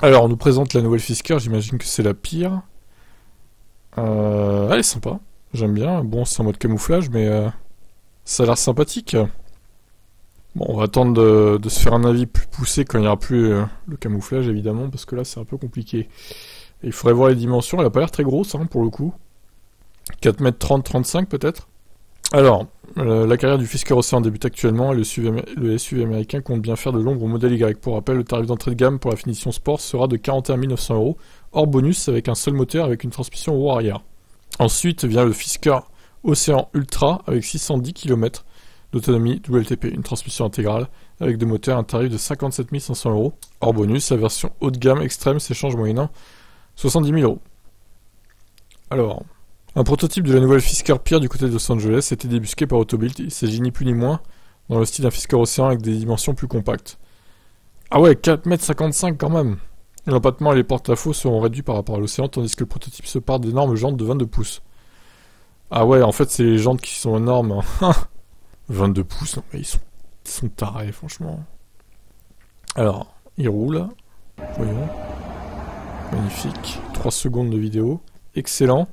Alors, on nous présente la nouvelle Fisker, j'imagine que c'est la pire. Elle est sympa, j'aime bien. Bon, c'est en mode camouflage, mais ça a l'air sympathique. Bon, on va attendre de se faire un avis plus poussé quand il n'y aura plus le camouflage, évidemment, parce que là, c'est un peu compliqué. Et il faudrait voir les dimensions, elle a pas l'air très grosse, hein, pour le coup. 4 m 30, 35 peut-être. Alors, la carrière du Fisker Océan débute actuellement et le SUV américain compte bien faire de l'ombre au modèle Y. Pour rappel, le tarif d'entrée de gamme pour la finition sport sera de 41 900 €, hors bonus avec un seul moteur avec une transmission roue arrière. Ensuite vient le Fisker Océan Ultra avec 610 km d'autonomie WLTP, une transmission intégrale avec deux moteurs, un tarif de 57 500 €. Hors bonus, la version haut de gamme extrême s'échange moyennant 70 000 €. Alors, un prototype de la nouvelle Fisker Pier du côté de Los Angeles a été débusqué par Autobild. Il s'agit ni plus ni moins dans le style d'un Fisker Océan avec des dimensions plus compactes. Ah ouais, 4 m 55 quand même. L'empattement et les porte-à-faux seront réduits par rapport à l'Océan, tandis que le prototype se part d'énormes jantes de 22 pouces. Ah ouais, en fait, c'est les jantes qui sont énormes. 22 pouces, non mais ils sont tarés, franchement. Alors, il roule. Voyons. Magnifique. 3 secondes de vidéo. Excellent.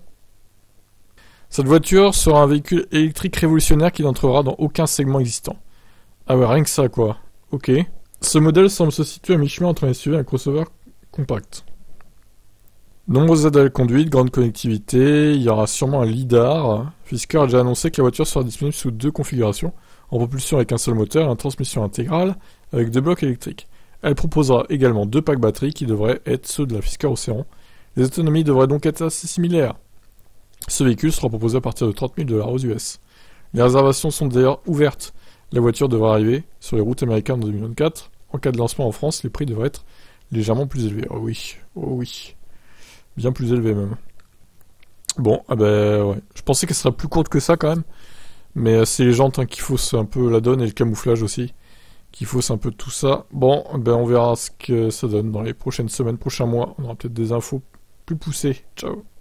Cette voiture sera un véhicule électrique révolutionnaire qui n'entrera dans aucun segment existant. Ah ouais, rien que ça, quoi. Ok. Ce modèle semble se situer à mi-chemin entre un SUV et un crossover compact. Nombreuses aides à la conduite, grande connectivité, il y aura sûrement un lidar. Fisker a déjà annoncé que la voiture sera disponible sous 2 configurations, en propulsion avec un seul moteur et en transmission intégrale avec 2 blocs électriques. Elle proposera également 2 packs batteries qui devraient être ceux de la Fisker Océan. Les autonomies devraient donc être assez similaires. Ce véhicule sera proposé à partir de 30 000 $ aux US. Les réservations sont d'ailleurs ouvertes. La voiture devrait arriver sur les routes américaines en 2024. En cas de lancement en France, les prix devraient être légèrement plus élevés. Oh oui. Bien plus élevés même. Bon, ah ben ouais. Je pensais qu'elle serait plus courte que ça quand même. Mais c'est les jantes qui faussent un peu la donne et le camouflage aussi. Qui faussent un peu tout ça. Bon, ben on verra ce que ça donne dans les prochaines semaines, prochains mois. On aura peut-être des infos plus poussées. Ciao.